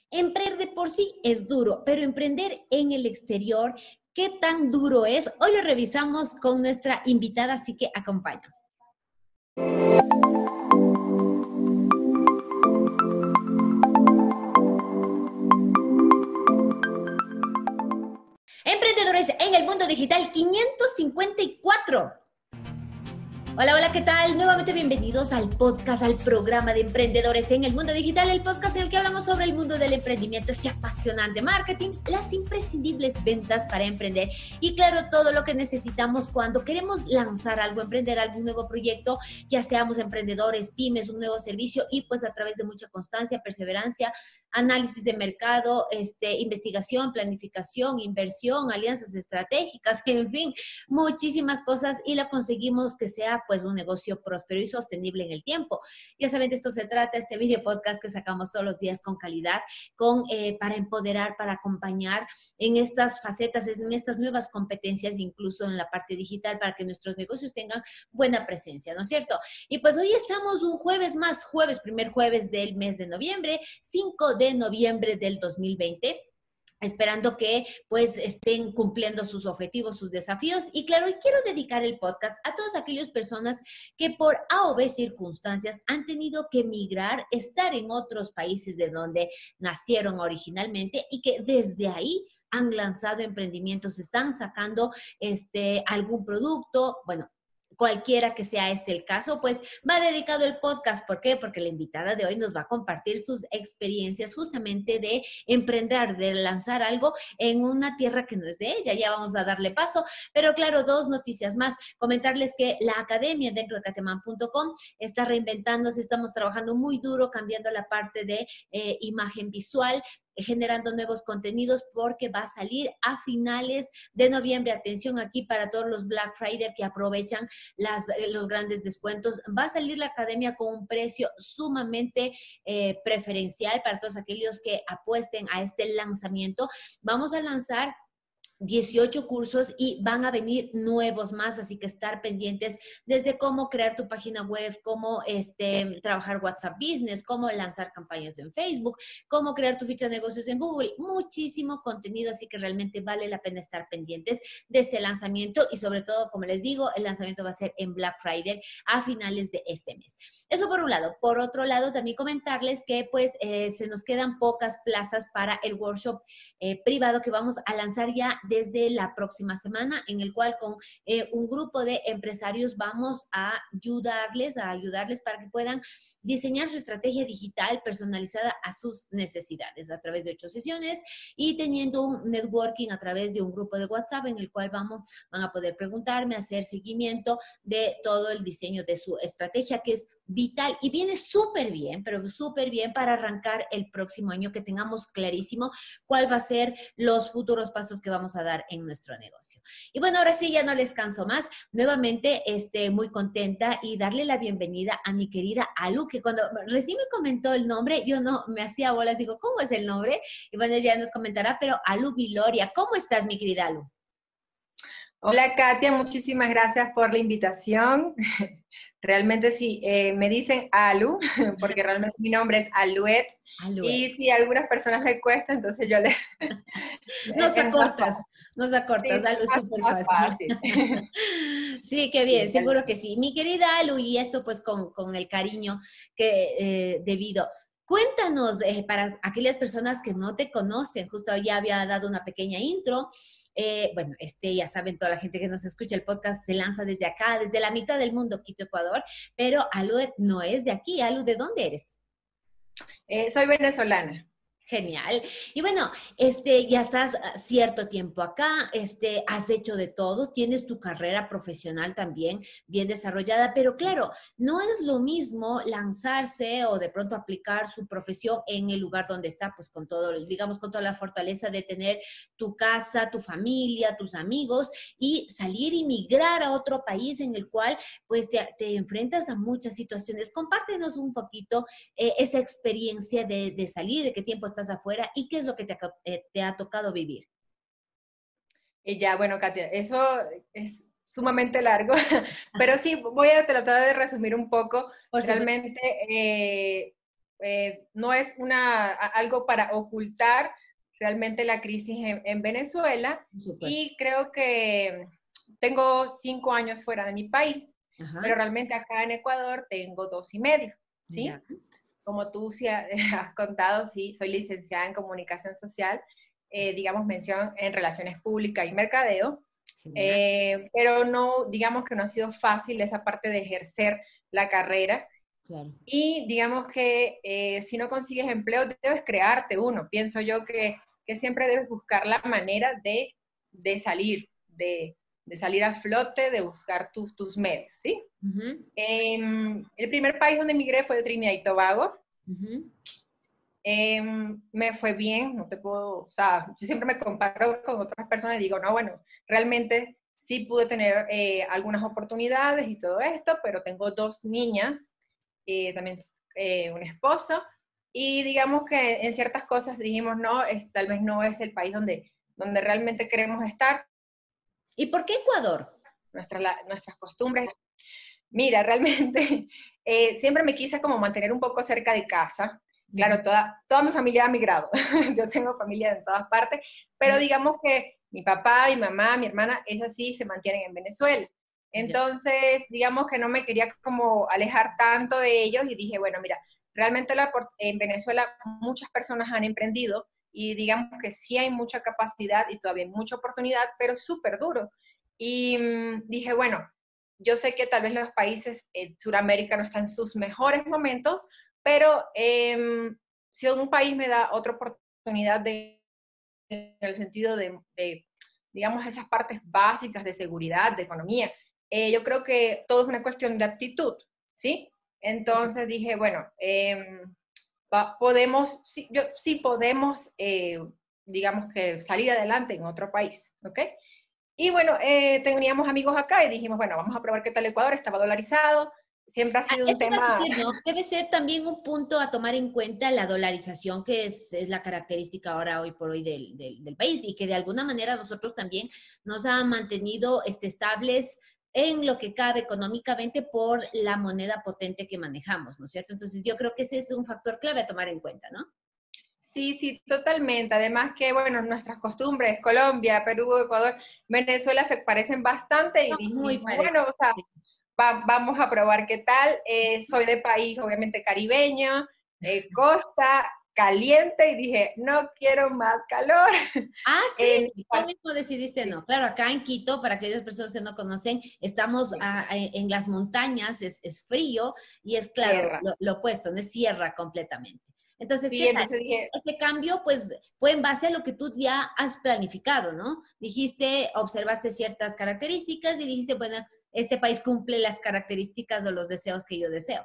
Emprender de por sí es duro, pero emprender en el exterior, ¿qué tan duro es? Hoy lo revisamos con nuestra invitada, así que acompáñame. Emprendedores en el mundo digital 554. Hola, hola, ¿qué tal? Nuevamente bienvenidos al podcast, al programa de Emprendedores en el Mundo Digital, el podcast en el que hablamos sobre el mundo del emprendimiento, ese apasionante marketing, las imprescindibles ventas para emprender y claro, todo lo que necesitamos cuando queremos lanzar algo, emprender algún nuevo proyecto, ya seamos emprendedores, pymes, un nuevo servicio y pues a través de mucha constancia, perseverancia, análisis de mercado, investigación, planificación, inversión, alianzas estratégicas, en fin, muchísimas cosas y lo conseguimos que sea pues un negocio próspero y sostenible en el tiempo. Ya saben, de esto se trata este video podcast que sacamos todos los días con calidad, para empoderar, para acompañar en estas facetas, en estas nuevas competencias, incluso en la parte digital, para que nuestros negocios tengan buena presencia, ¿no es cierto? Y pues hoy estamos un jueves más, primer jueves del mes de noviembre, 5 de noviembre del 2020. Esperando que pues estén cumpliendo sus objetivos, sus desafíos. Y claro, hoy quiero dedicar el podcast a todas aquellas personas que por A o B circunstancias han tenido que emigrar, estar en otros países de donde nacieron originalmente y que desde ahí han lanzado emprendimientos, están sacando algún producto, bueno, cualquiera que sea el caso, pues va dedicado el podcast. ¿Por qué? Porque la invitada de hoy nos va a compartir sus experiencias justamente de emprender, de lanzar algo en una tierra que no es de ella. Ya vamos a darle paso. Pero claro, dos noticias más. Comentarles que la academia dentro de cateman.com está reinventándose. Estamos trabajando muy duro, cambiando la parte de imagen visual, generando nuevos contenidos porque va a salir a finales de noviembre. Atención aquí para todos los Black Friday que aprovechan los grandes descuentos. Va a salir la academia con un precio sumamente preferencial para todos aquellos que apuesten a este lanzamiento. Vamos a lanzar 18 cursos y van a venir nuevos más, así que estar pendientes desde cómo crear tu página web, cómo trabajar WhatsApp Business, cómo lanzar campañas en Facebook, cómo crear tu ficha de negocios en Google. Muchísimo contenido, así que realmente vale la pena estar pendientes de este lanzamiento y sobre todo, como les digo, el lanzamiento va a ser en Black Friday a finales de este mes. Eso por un lado. Por otro lado, también comentarles que pues se nos quedan pocas plazas para el workshop privado que vamos a lanzar ya desde la próxima semana, en el cual con un grupo de empresarios vamos a ayudarles para que puedan diseñar su estrategia digital personalizada a sus necesidades a través de 8 sesiones y teniendo un networking a través de un grupo de WhatsApp en el cual van a poder preguntarme, hacer seguimiento de todo el diseño de su estrategia, que es vital y viene súper bien, pero súper bien para arrancar el próximo año, que tengamos clarísimo cuál va a ser los futuros pasos que vamos a dar en nuestro negocio. Y bueno, ahora sí, ya no les canso más. Nuevamente, muy contenta y darle la bienvenida a mi querida Alu, que cuando recién me comentó el nombre, yo no me hacía bolas, digo, ¿cómo es el nombre? Y bueno, ya nos comentará, pero Alu Viloria, ¿cómo estás, mi querida Alu? Hola Katia, muchísimas gracias por la invitación. Realmente sí, me dicen Alu, porque realmente mi nombre es Aluet. Y si a algunas personas les cuesta, entonces yo les... Nos acortas, sí, Alu, es súper fácil. fácil. Sí, qué bien, Sí, seguro que sí. Mi querida Alu, y esto pues con el cariño que debido. Cuéntanos, para aquellas personas que no te conocen, justo ya había dado una pequeña intro. Bueno, ya saben, toda la gente que nos escucha el podcast se lanza desde acá, desde la mitad del mundo, Quito, Ecuador, pero Alu no es de aquí. Alu, ¿de dónde eres? Soy venezolana. Genial. Y bueno, ya estás cierto tiempo acá, has hecho de todo, tienes tu carrera profesional también bien desarrollada, pero claro, no es lo mismo lanzarse o de pronto aplicar su profesión en el lugar donde está, pues con todo, digamos, con toda la fortaleza de tener tu casa, tu familia, tus amigos y salir y migrar a otro país en el cual pues te enfrentas a muchas situaciones. Compártenos un poquito esa experiencia de salir, de qué tiempo estás afuera y qué es lo que te ha tocado vivir. Y ya, bueno, Katia, eso es sumamente largo, pero sí, voy a tratar de resumir un poco. Por supuesto. Realmente no es algo para ocultar realmente la crisis en Venezuela, y creo que tengo 5 años fuera de mi país, pero realmente acá en Ecuador tengo 2 y medio, ¿sí? Ya. Como tú sí has contado, sí, soy licenciada en Comunicación Social, digamos, mención en Relaciones Públicas y Mercadeo, pero no, digamos que no ha sido fácil esa parte de ejercer la carrera. Claro. Y digamos que si no consigues empleo, debes crearte uno. Pienso yo que siempre debes buscar la manera de salir, de salir a flote, de buscar tus medios, ¿sí? El primer país donde emigré fue de Trinidad y Tobago. Me fue bien, no te puedo, o sea, yo siempre me comparo con otras personas y digo, no, bueno, realmente sí pude tener algunas oportunidades y todo esto, pero tengo 2 niñas, también un esposo, y digamos que en ciertas cosas dijimos, no, tal vez no es el país donde realmente queremos estar. ¿Y por qué Ecuador? Nuestras costumbres. Mira, realmente siempre me quise como mantener un poco cerca de casa. Claro, toda mi familia ha migrado. Yo tengo familia en todas partes, pero digamos que mi papá, mi mamá, mi hermana, esas sí se mantienen en Venezuela. Entonces, digamos que no me quería como alejar tanto de ellos y dije, bueno, mira, realmente en Venezuela muchas personas han emprendido y digamos que sí hay mucha capacidad y todavía hay mucha oportunidad, pero súper duro. Y dije, bueno, yo sé que tal vez los países en Sudamérica no están en sus mejores momentos, pero si un país me da otra oportunidad en el sentido de, digamos, esas partes básicas de seguridad, de economía, yo creo que todo es una cuestión de actitud, ¿sí? Entonces dije, bueno, sí podemos, digamos que salir adelante en otro país, ¿ok? Y bueno, teníamos amigos acá y dijimos, bueno, vamos a probar qué tal Ecuador, estaba dolarizado, siempre ha sido un tema... Decir, ¿no? Debe ser también un punto a tomar en cuenta la dolarización, que es la característica ahora, hoy por hoy, del país, y que de alguna manera nosotros también nos ha mantenido estables en lo que cabe económicamente por la moneda potente que manejamos, ¿no es cierto? Entonces yo creo que ese es un factor clave a tomar en cuenta, ¿no? Sí, sí, totalmente. Además que, bueno, nuestras costumbres, Colombia, Perú, Ecuador, Venezuela se parecen bastante y dijimos, bueno, o sea, vamos a probar qué tal. Soy de país, obviamente, caribeño, costa, caliente, y dije, no quiero más calor. Ah, sí, tú mismo decidiste no. Claro, acá en Quito, para aquellas personas que no conocen, estamos en las montañas, es frío y es, claro, lo opuesto, no es sierra completamente. Entonces, ¿qué tal? Este cambio, pues, fue en base a lo que tú ya has planificado, ¿no? Dijiste, observaste ciertas características y dijiste, bueno, este país cumple las características o los deseos que yo deseo.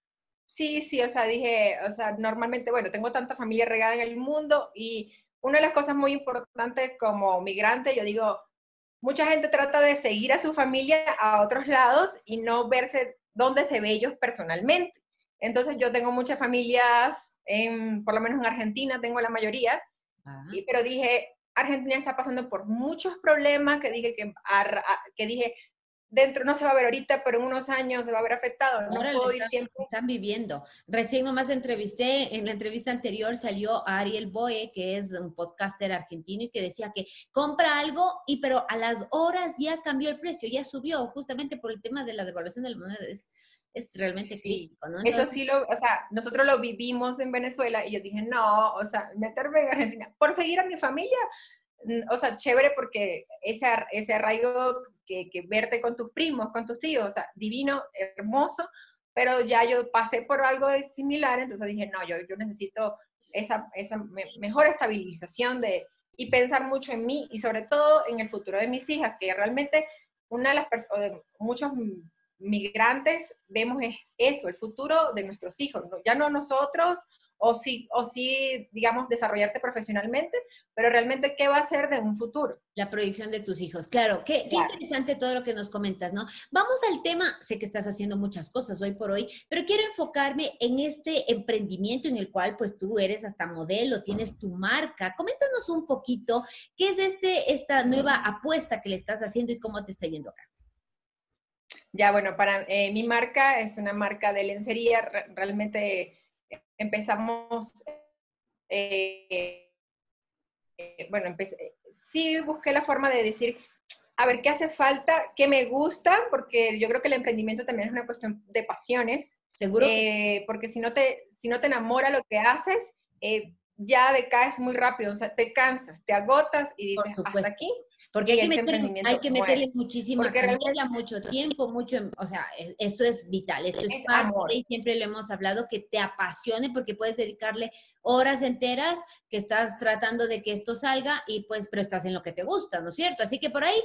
Sí, sí, o sea, dije, o sea, normalmente, bueno, tengo tanta familia regada en el mundo y una de las cosas muy importantes como migrante, yo digo, mucha gente trata de seguir a su familia a otros lados y no verse dónde se ve ellos personalmente. Entonces yo tengo muchas familias, por lo menos en Argentina tengo la mayoría, pero dije, Argentina está pasando por muchos problemas que dije que dije, dentro no se va a ver ahorita, pero en unos años se va a ver afectado. No puedo ir siempre. Están viviendo. Recién nomás entrevisté, en la entrevista anterior salió a Ariel Boe, que es un podcaster argentino, y que decía que compra algo, pero a las horas ya cambió el precio, ya subió, justamente por el tema de la devaluación de la moneda. Es realmente crítico, ¿no? Entonces, eso sí, o sea, nosotros lo vivimos en Venezuela y yo dije, no, o sea, meterme en Argentina por seguir a mi familia, o sea, chévere, porque ese arraigo que verte con tus primos, con tus tíos, o sea, divino, hermoso, pero ya yo pasé por algo similar, entonces dije, no, yo necesito esa mejor estabilización y pensar mucho en mí y sobre todo en el futuro de mis hijas, que realmente una de las muchos migrantes vemos es eso, el futuro de nuestros hijos, ¿no? Ya no nosotros, o sí, digamos, desarrollarte profesionalmente, pero realmente, ¿qué va a ser de un futuro? La proyección de tus hijos, claro. Qué interesante todo lo que nos comentas, ¿no? Vamos al tema, sé que estás haciendo muchas cosas hoy por hoy, pero quiero enfocarme en este emprendimiento en el cual, pues, tú eres hasta modelo, tienes tu marca. Coméntanos un poquito, ¿qué es esta nueva apuesta que le estás haciendo y cómo te está yendo acá? Ya, bueno, para mi marca es una marca de lencería, realmente empezamos, bueno, sí busqué la forma de decir, a ver, ¿qué hace falta? ¿Qué me gusta? Porque yo creo que el emprendimiento también es una cuestión de pasiones. Seguro Porque si no te enamora lo que haces, ya decaes muy rápido, o sea, te cansas, te agotas y por dices, hasta supuesto. aquí, Porque y ese emprendimiento hay que muere. meterle muchísima Porque realmente canilla, mucho tiempo, o sea, esto es vital, esto es es parte de, amor. y siempre lo hemos hablado, que te apasione porque puedes dedicarle horas enteras que estás tratando de que esto salga y pues, pero estás en lo que te gusta, ¿no es cierto? Así que por ahí,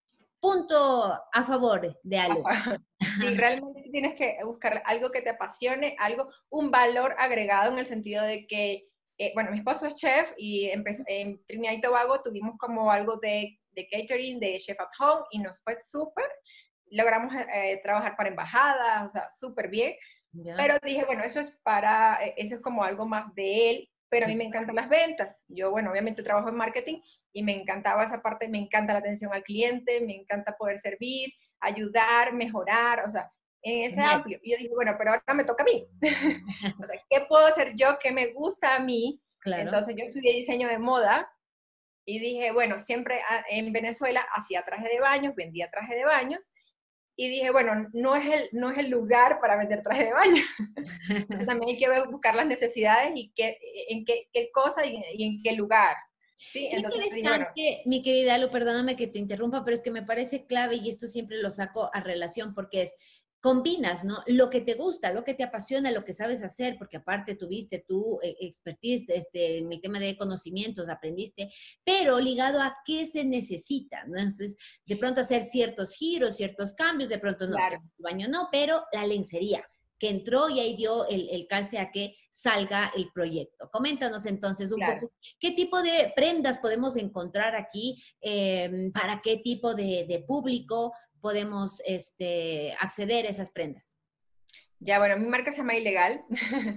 punto a favor de algo. Sí, realmente tienes que buscar algo que te apasione, un valor agregado en el sentido de que, bueno, mi esposo es chef y en Trinidad y Tobago tuvimos como algo de catering, de chef at home, y nos fue súper. Logramos trabajar para embajadas, o sea, súper bien. ¿Ya? Pero dije, bueno, eso es como algo más de él, pero a mí me encantan las ventas. Yo, bueno, obviamente trabajo en marketing y me encantaba esa parte, me encanta la atención al cliente, me encanta poder servir, ayudar, mejorar, o sea, en ese Genial. amplio. Y yo dije, bueno, pero ahora me toca a mí. O sea, ¿qué puedo hacer yo que me gusta a mí? Claro. Entonces yo estudié diseño de moda y dije, bueno, siempre en Venezuela hacía traje de baños, vendía traje de baños, y dije, bueno, no es el lugar para vender traje de baño. Entonces también hay que buscar las necesidades y en qué cosa y en qué lugar. ¿Sí? Qué Entonces dije, bueno, interesante, mi querida Lu, perdóname que te interrumpa, pero es que me parece clave y esto siempre lo saco a relación porque combinas, ¿no? Lo que te gusta, lo que te apasiona, lo que sabes hacer, porque aparte tuviste tu expertise en el tema de conocimientos, aprendiste, pero ligado a qué se necesita, ¿no? Entonces, de pronto hacer ciertos giros, ciertos cambios, de pronto no, claro. el baño no, pero la lencería que entró y ahí dio el calce a que salga el proyecto. Coméntanos entonces un Claro. poco qué tipo de prendas podemos encontrar aquí, para qué tipo de público podemos acceder a esas prendas. Ya, bueno, mi marca se llama Ilegal.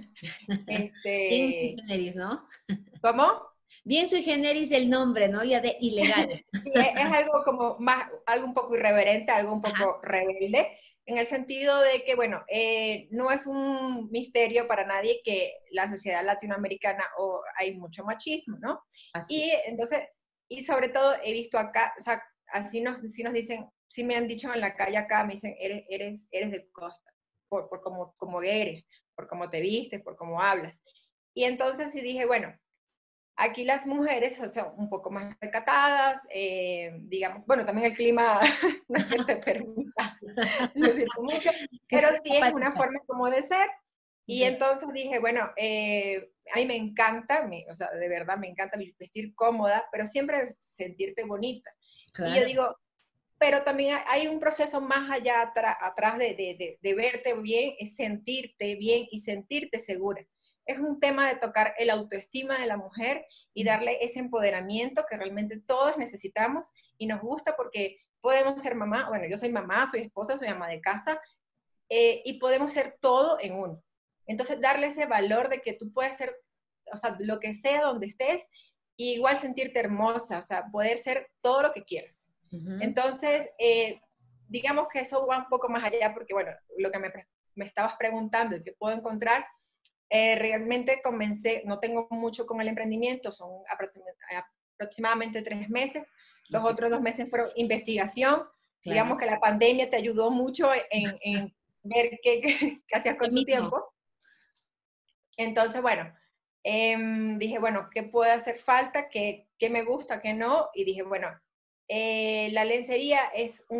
Bien sui Este, generis, ¿no? ¿Cómo? Bien sui generis el nombre, ¿no? Ya de ilegal. Sí, es algo como más, algo un poco irreverente, algo un Ajá, poco rebelde, en el sentido de que, bueno, no es un misterio para nadie que la sociedad latinoamericana hay mucho machismo, ¿no? así. Y entonces, y sobre todo he visto acá, o sea, así nos dicen, sí me han dicho en la calle acá, me dicen, eres de costa, por como eres, por cómo te vistes, por cómo hablas. Y entonces sí dije, bueno, aquí las mujeres son un poco más recatadas, digamos, bueno, también el clima no es que te permita lucirte mucho, Que pero estés sí es una apática. forma como de ser. Y Ya, entonces dije, bueno, a mí me encanta, o sea, de verdad me encanta vestir cómoda, pero siempre sentirte bonita. Y yo claro. digo, pero también hay un proceso más allá atrás de verte bien, es sentirte bien y sentirte segura. Es un tema de tocar el autoestima de la mujer y darle ese empoderamiento que realmente todos necesitamos y nos gusta porque podemos ser mamá, bueno, yo soy mamá, soy esposa, soy ama de casa, y podemos ser todo en uno. Entonces, darle ese valor de que tú puedes ser, o sea, lo que sea donde estés, y igual sentirte hermosa, o sea, poder ser todo lo que quieras. Ujú. Entonces, digamos que eso va un poco más allá, porque bueno, lo que me estabas preguntando y que puedo encontrar, realmente comencé, no tengo mucho con el emprendimiento, son aproximadamente 3 meses, los Ok, otros 2 meses fueron investigación, digamos claro. que la pandemia te ayudó mucho en ver qué hacías Lo con tu mismo. tiempo. Entonces, bueno, dije, bueno, ¿qué puede hacer falta? ¿Qué me gusta? ¿Qué no? Y dije, bueno, la lencería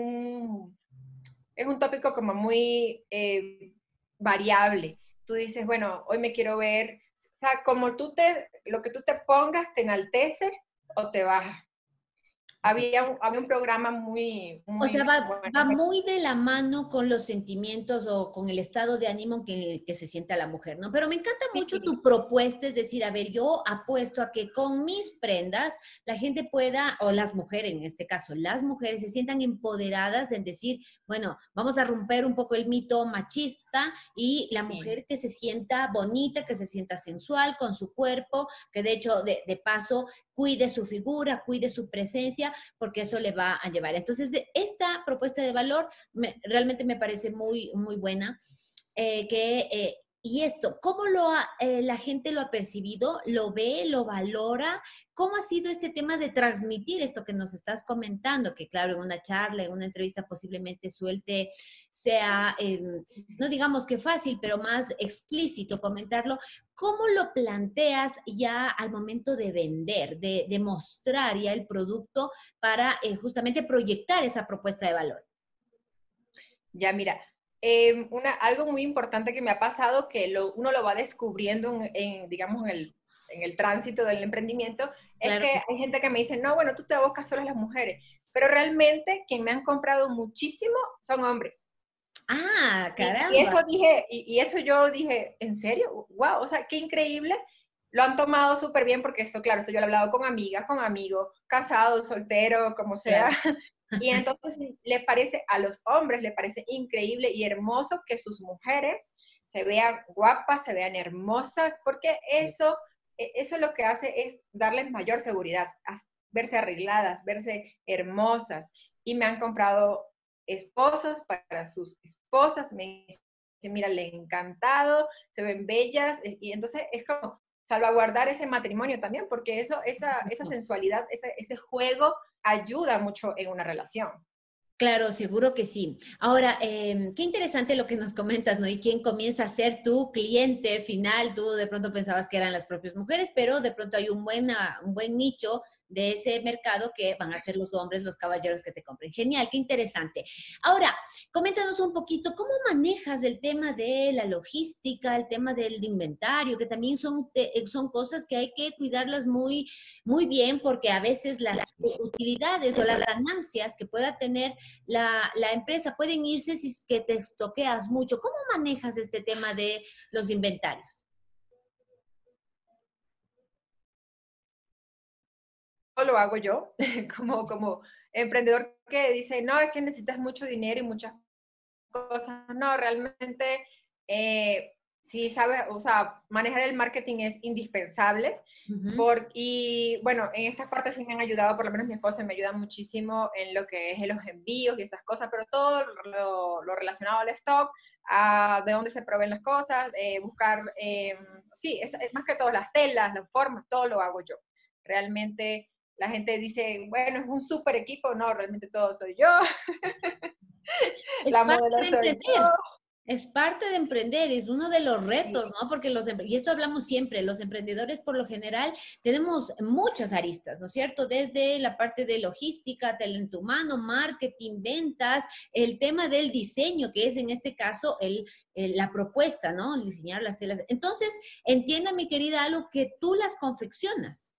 es un tópico como muy variable. Tú dices, bueno, hoy me quiero ver, o sea, lo que tú te pongas te enaltece o te baja. Había un programa muy, O sea, muy bueno. va muy de la mano con los sentimientos o con el estado de ánimo que se sienta la mujer, ¿no? Pero me encanta mucho Sí, tu propuesta, es decir, a ver, yo apuesto a que con mis prendas la gente pueda, o las mujeres en este caso, las mujeres se sientan empoderadas en decir, bueno, vamos a romper un poco el mito machista y la sí. mujer que se sienta bonita, que se sienta sensual con su cuerpo, que de hecho, de paso, cuide su figura, cuide su presencia, porque eso le va a llevar. Entonces, esta propuesta de valor realmente me parece muy, muy buena, que y esto, ¿cómo la gente lo ha percibido? ¿Lo ve? ¿Lo valora? ¿Cómo ha sido este tema de transmitir esto que nos estás comentando? Que claro, en una charla, en una entrevista posiblemente sea, no digamos que fácil, pero más explícito comentarlo. ¿Cómo lo planteas ya al momento de vender, de mostrar ya el producto para justamente proyectar esa propuesta de valor? Ya, mira, algo muy importante que me ha pasado, que uno lo va descubriendo digamos, en el tránsito del emprendimiento, es Claro que que sí. hay gente que me dice, no, bueno, tú te abocas solo a las mujeres, pero realmente quien me han comprado muchísimo son hombres. Ah, Y caramba. eso dije, y eso yo dije, ¿en serio? Wow, o sea, qué increíble. Lo han tomado súper bien porque esto, claro, esto yo lo he hablado con amigas, con amigos, casados, solteros, como sea. Claro. Y entonces a los hombres le parece increíble y hermoso que sus mujeres se vean guapas, se vean hermosas, porque eso lo que hace es darles mayor seguridad, verse arregladas, verse hermosas. Y me han comprado esposos para sus esposas, me dicen, mira, le he encantado, se ven bellas, y entonces es como salvaguardar ese matrimonio también, porque esa sensualidad, ese juego ayuda mucho en una relación. Claro, seguro que sí. Ahora, qué interesante lo que nos comentas, ¿no? Y quién comienza a ser tu cliente final. Tú de pronto pensabas que eran las propias mujeres, pero de pronto hay un buen nicho de ese mercado que van a ser los hombres, los caballeros que te compren. Genial, qué interesante. Ahora, coméntanos un poquito, ¿cómo manejas el tema de la logística, el tema del inventario, que también son cosas que hay que cuidarlas muy, muy bien, porque a veces las utilidades o las ganancias que pueda tener la empresa pueden irse si es que te estoqueas mucho. ¿Cómo manejas este tema de los inventarios? Lo hago yo, como emprendedor que dice, no, es que necesitas mucho dinero y muchas cosas. No, realmente, sí sabes, o sea, manejar el marketing es indispensable. Ujú. Y bueno, en estas partes sí me han ayudado, por lo menos mi esposa me ayuda muchísimo en lo que es en los envíos y esas cosas, pero todo lo relacionado al stock, a de dónde se proveen las cosas, buscar, sí, es más que todo las telas, las formas, todo lo hago yo. Realmente la gente dice, bueno, es un súper equipo, no, realmente todo soy yo. Es La parte modelo de soy yo. emprender. Es parte de emprender, es uno de los Sí. retos, ¿no? Porque y esto hablamos siempre, los emprendedores por lo general tenemos muchas aristas, ¿no es cierto? Desde la parte de logística, talento humano, marketing, ventas, el tema del diseño, que es en este caso la propuesta, ¿no? El diseñar las telas. Entonces, entiendo, mi querida Alu, que tú las confeccionas,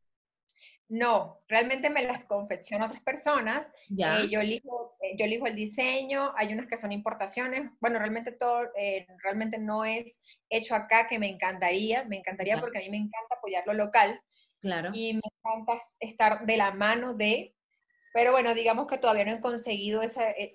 No, realmente me las confeccionan otras personas. ¿ya? Yo elijo el diseño. Hay unas que son importaciones. Bueno, realmente todo, realmente no es hecho acá, que me encantaría. Me encantaría Ya, porque a mí me encanta apoyar lo local claro. y me encanta estar de la mano de. Pero bueno, digamos que todavía no he conseguido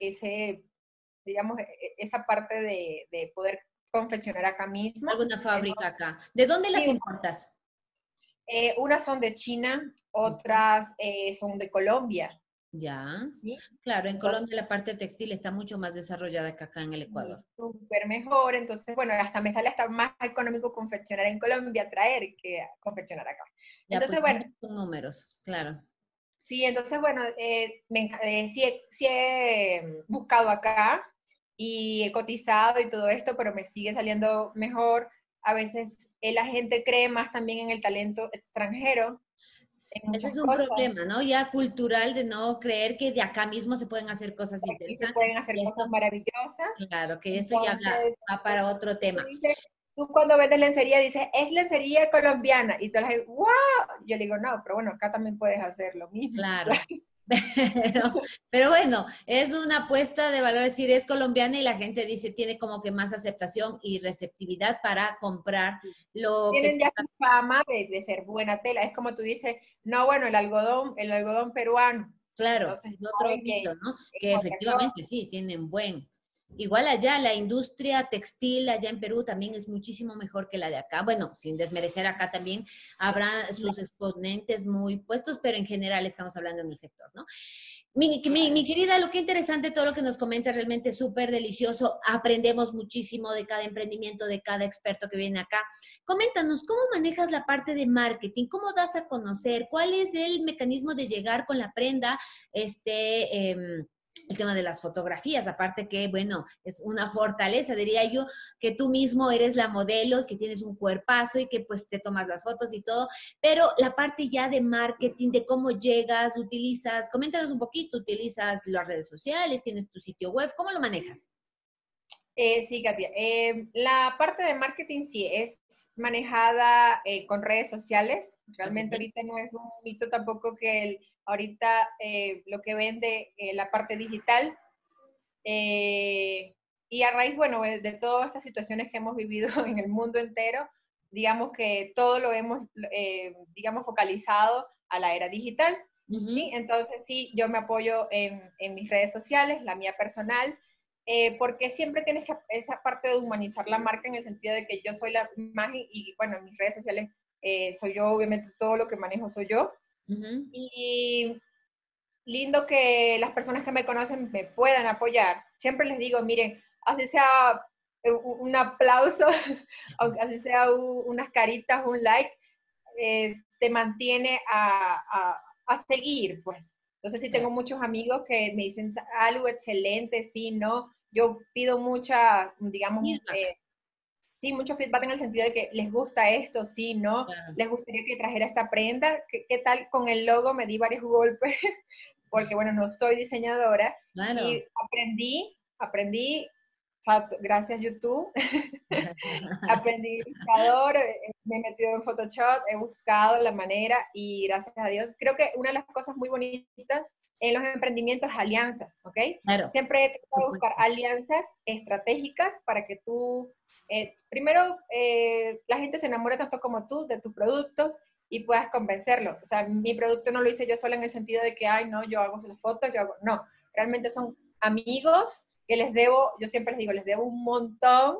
digamos, esa parte de poder confeccionar acá mismo. Alguna fábrica Entonces, acá. ¿De dónde las sí, importas? unas son de China, Ujú. otras son de Colombia. Ya, ¿Sí? claro, en Entonces, Colombia la parte textil está mucho más desarrollada que acá en el Ecuador. súper mejor. Entonces, bueno, hasta me sale hasta más económico confeccionar en Colombia, traer que confeccionar acá. Ya, pues Entonces, bueno, con números, claro. sí, entonces, bueno, sí he buscado acá y he cotizado y todo esto, pero me sigue saliendo mejor. A veces la gente cree más también en el talento extranjero, en Ese es muchas un cosas. problema, ¿no? Ya cultural de no creer que de acá mismo se pueden hacer cosas Aquí se interesantes. pueden hacer Y cosas esto, maravillosas. claro, que eso ya Entonces, va para otro tú tema. dices, tú cuando ves de lencería dices, es lencería colombiana. Y tú la gente, ¡wow! Yo le digo, no, pero bueno, acá también puedes hacer lo mismo. O sea, Claro. Pero bueno, es una apuesta de valor, es decir, es colombiana y la gente dice, tiene como que más aceptación y receptividad para comprar lo que tienen ya su fama de ser buena tela. Es como tú dices, no, bueno, el algodón peruano. claro, Entonces, es otro saben que mito, ¿no? es Que otra cosa. efectivamente sí, tienen buen. Igual allá, la industria textil allá en Perú también es muchísimo mejor que la de acá. Bueno, sin desmerecer acá también habrá sus exponentes muy puestos, pero en general estamos hablando en el sector, ¿no? Mi querida, lo que interesante todo lo que nos comenta, realmente súper delicioso. Aprendemos muchísimo de cada emprendimiento, de cada experto que viene acá. Coméntanos, ¿cómo manejas la parte de marketing? ¿Cómo das a conocer? ¿Cuál es el mecanismo de llegar con la prenda? El tema de las fotografías, aparte que, bueno, es una fortaleza, diría yo, que tú mismo eres la modelo, que tienes un cuerpazo y que pues te tomas las fotos y todo, pero la parte ya de marketing, de cómo llegas, utilizas, coméntanos un poquito, utilizas las redes sociales, tienes tu sitio web, ¿cómo lo manejas? Sí, Katia. La parte de marketing sí es manejada con redes sociales. Realmente Okay. ahorita no es un mito tampoco que ahorita lo que vende la parte digital. Y a raíz, bueno, de todas estas situaciones que hemos vivido en el mundo entero, digamos que todo lo hemos, digamos, focalizado a la era digital. ¿Sí? Entonces sí, yo me apoyo en mis redes sociales, la mía personal, porque siempre tienes que, esa parte de humanizar la marca en el sentido de que yo soy la imagen y bueno, en mis redes sociales soy yo, obviamente todo lo que manejo soy yo. Y lindo que las personas que me conocen me puedan apoyar. Siempre les digo, miren, así sea un aplauso, así sea unas caritas, un like, te mantiene a seguir, pues. Entonces sí tengo muchos amigos que me dicen algo excelente, sí, no. Yo pido mucha, digamos, sí, mucho feedback en el sentido de que les gusta esto, sí, no. Claro, Les gustaría que trajera esta prenda. ¿Qué tal con el logo? Me di varios golpes porque, bueno, no soy diseñadora claro. y aprendí, o sea, gracias a YouTube, aprendí ilustrador, me he metido en Photoshop, he buscado la manera y gracias a Dios, creo que una de las cosas muy bonitas en los emprendimientos es alianzas, ¿ok? Claro, Siempre he tratado por de buscar supuesto. alianzas estratégicas para que tú, primero, la gente se enamore tanto como tú de tus productos y puedas convencerlo. O sea, mi producto no lo hice yo sola en el sentido de que, ay, no, yo hago las fotos, yo hago, no, realmente son amigos que les debo, yo siempre les digo, les debo un montón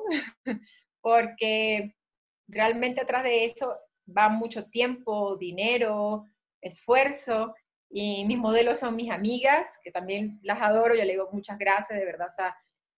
porque realmente atrás de eso va mucho tiempo, dinero, esfuerzo, y mis modelos son mis amigas, que también las adoro, yo le digo muchas gracias, de verdad, o sea,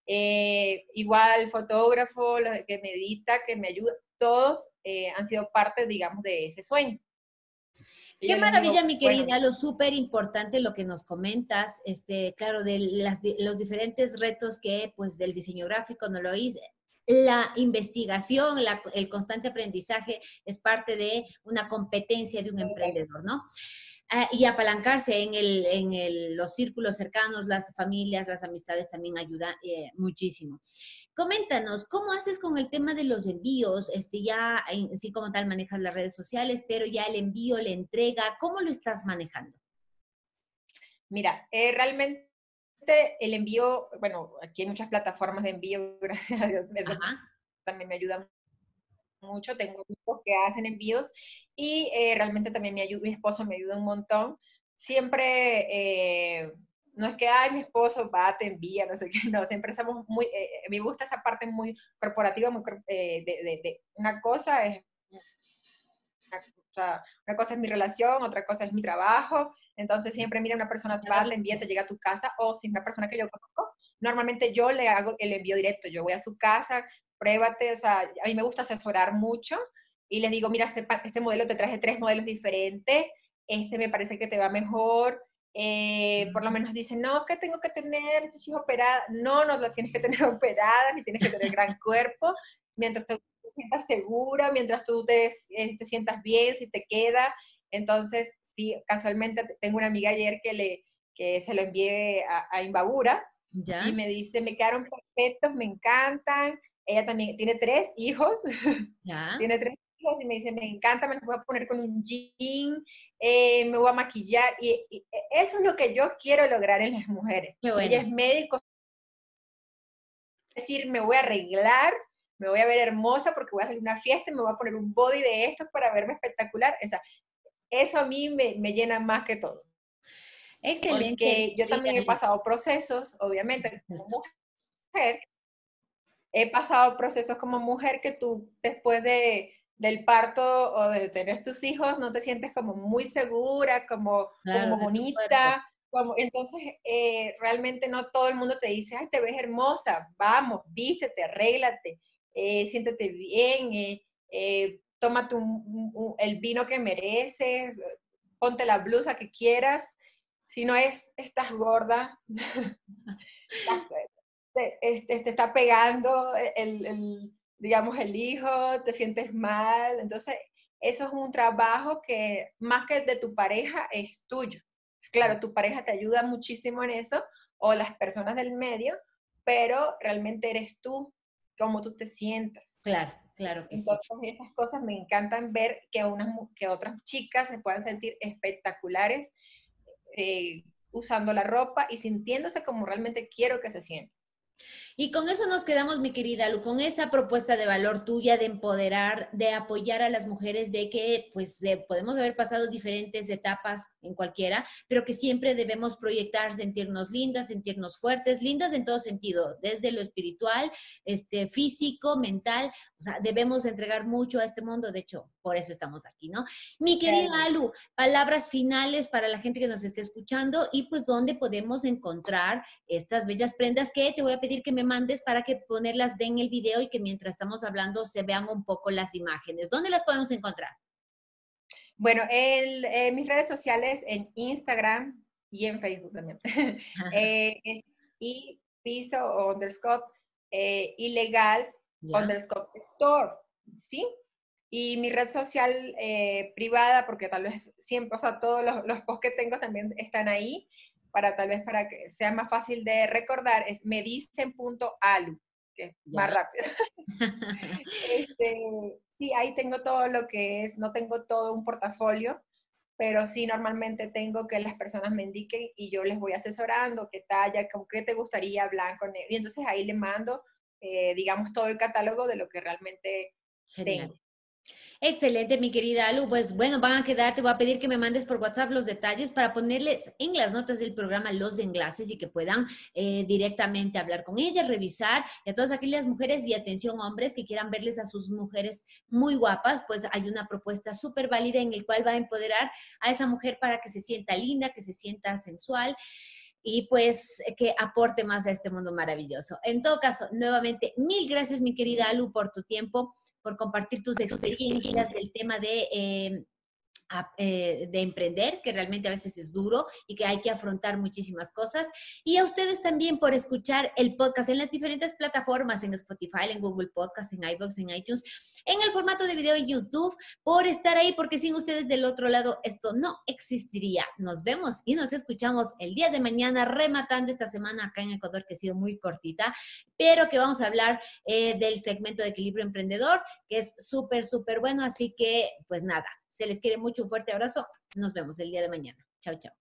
igual fotógrafo, los que me edita, que me ayuda, todos han sido parte, digamos, de ese sueño. Y Qué yo les maravilla, digo, mi bueno, querida, lo súper importante lo que nos comentas, claro, de los diferentes retos que, pues, del diseño gráfico, no lo hice. La investigación, el constante aprendizaje es parte de una competencia de un emprendedor, ¿no? Y apalancarse los círculos cercanos, las familias, las amistades también ayuda muchísimo. Coméntanos, ¿cómo haces con el tema de los envíos? Ya en sí como tal manejas las redes sociales, pero ya el envío, la entrega, ¿cómo lo estás manejando? mira, realmente el envío, bueno, aquí hay muchas plataformas de envío, gracias a Dios, eso Ajá, también me ayuda mucho, tengo amigos que hacen envíos y realmente también mi esposo me ayuda un montón. Siempre, no es que, ay, mi esposo va, te envía, no sé qué, no, siempre somos muy, me gusta esa parte muy corporativa, muy, de una cosa es, o sea, una cosa es mi relación, otra cosa es mi trabajo, entonces siempre mira, una persona llevar va, la te envía, te cosa. llega a tu casa, o si es una persona que yo conozco, normalmente yo le hago el envío directo, yo voy a su casa, pruébate, o sea, a mí me gusta asesorar mucho, y les digo, mira, este modelo te traje 3 modelos diferentes, este me parece que te va mejor, por lo menos dicen, no, que tengo que tener, si es operada, no, no la tienes que tener operada, ni tienes que tener gran cuerpo, mientras te sientas segura, mientras tú te sientas bien, si te queda. Entonces, sí, casualmente tengo una amiga ayer que se lo envié a Imbabura y ¿Ya? me dice, me quedaron perfectos, me encantan. Ella también tiene 3 hijos, ¿Ya? tiene 3 hijos y me dice, me encanta, me los voy a poner con un jean, me voy a maquillar y eso es lo que yo quiero lograr en las mujeres. Qué Ella bueno. es médico, decir, me voy a arreglar, me voy a ver hermosa porque voy a salir a una fiesta y me voy a poner un body de estos para verme espectacular. O sea, eso a mí me llena más que todo. Excelente, mi Porque yo querida. también he pasado procesos, obviamente, Esto. mujer, he pasado procesos como mujer que tú después del parto o de tener tus hijos no te sientes como muy segura, como Claro, de tu cuerpo. bonita. Entonces, realmente no todo el mundo te dice, ay, te ves hermosa, vamos, vístete, arréglate, siéntete bien, tómate el vino que mereces, ponte la blusa que quieras. Si no es, estás gorda, te está pegando digamos, el hijo, te sientes mal. Entonces, eso es un trabajo que más que de tu pareja es tuyo. Claro, tu pareja te ayuda muchísimo en eso, o las personas del medio, pero realmente eres tú, cómo tú te sientas. Claro, claro que sí. Entonces, esas cosas me encantan ver que otras chicas se puedan sentir espectaculares usando la ropa y sintiéndose como realmente quiero que se sientan. Y con eso nos quedamos, mi querida Lu, con esa propuesta de valor tuya, de empoderar, de apoyar a las mujeres, de que pues podemos haber pasado diferentes etapas en cualquiera, pero que siempre debemos proyectar, sentirnos lindas, sentirnos fuertes, lindas en todo sentido, desde lo espiritual, físico, mental, o sea, debemos entregar mucho a este mundo, de hecho, por eso estamos aquí, ¿no? Mi querida Lu, palabras finales para la gente que nos esté escuchando y pues dónde podemos encontrar estas bellas prendas que te voy a pedir que me mandes para que ponerlas en el video y que mientras estamos hablando se vean un poco las imágenes. ¿Dónde las podemos encontrar? Bueno, mis redes sociales en Instagram y en Facebook también. Es y piso underscore ilegal underscore store, ¿sí? Y mi red social privada, porque tal vez siempre, o sea, todos los posts que tengo también están ahí, tal vez para que sea más fácil de recordar, es medicen.alu, que es más rápido. Sí, ahí tengo todo lo que es, no tengo todo un portafolio, pero sí normalmente tengo que las personas me indiquen y yo les voy asesorando qué talla, con qué te gustaría, blanco, negro, y entonces ahí le mando, digamos, todo el catálogo de lo que realmente tengo. Excelente, mi querida Alu. Pues bueno, van a quedar, te voy a pedir que me mandes por WhatsApp los detalles para ponerles en las notas del programa los enlaces y que puedan directamente hablar con ellas, revisar. Y a todas aquellas mujeres y atención hombres que quieran verles a sus mujeres muy guapas, pues hay una propuesta súper válida en el cual va a empoderar a esa mujer para que se sienta linda, que se sienta sensual y pues que aporte más a este mundo maravilloso. En todo caso, nuevamente, mil gracias, mi querida Alu, por tu tiempo, por compartir tus experiencias del tema de emprender, que realmente a veces es duro y que hay que afrontar muchísimas cosas. Y a ustedes también por escuchar el podcast en las diferentes plataformas, en Spotify, en Google Podcast, en iVoox, en iTunes, en el formato de video en YouTube, por estar ahí, porque sin ustedes del otro lado esto no existiría. Nos vemos y nos escuchamos el día de mañana, rematando esta semana acá en Ecuador, que ha sido muy cortita, pero que vamos a hablar del segmento de equilibrio emprendedor, que es súper, súper bueno. Así que, pues nada, se les quiere mucho, un fuerte abrazo. Nos vemos el día de mañana. Chao, chao.